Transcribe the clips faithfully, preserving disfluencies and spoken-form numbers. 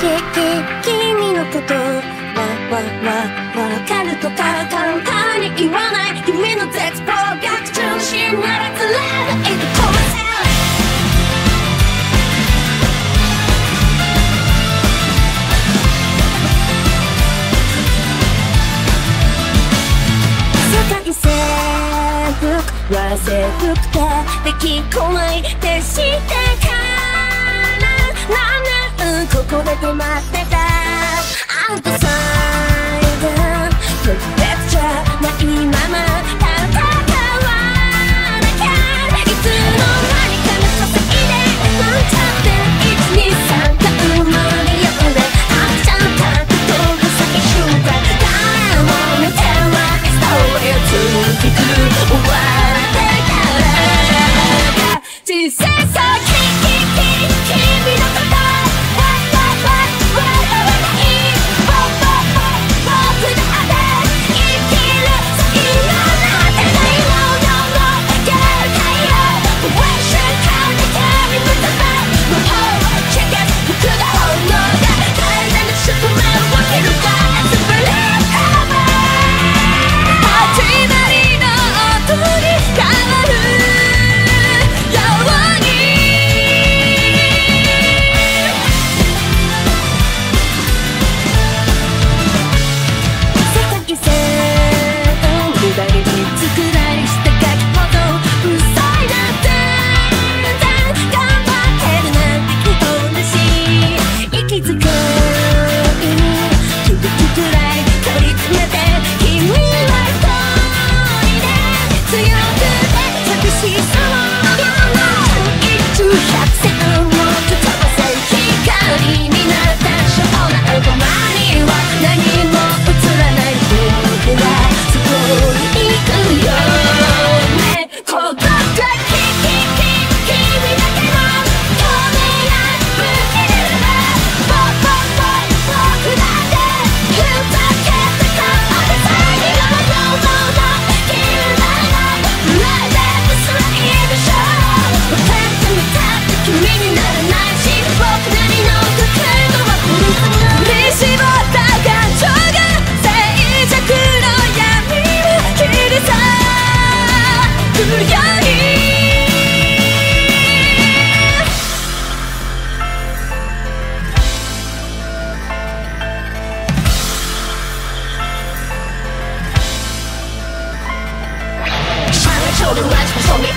君のことわわわわかるとか簡単に言わない君の絶望が中心ならずれないでこませ世界征服は征服でできこないでしてから何年ここで止まってたアウトサイダー特別じゃないまま戦わなきゃいつの間にかの稼いでなんちゃっていちにさんが生まれようであっちゃんたくとが最終回誰も見てないストーリーを続きく終わってから小ささキキキ君のこと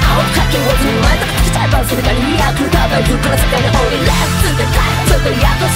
それからにひゃくかばいくから世界の方にレッツで帰るそれやっと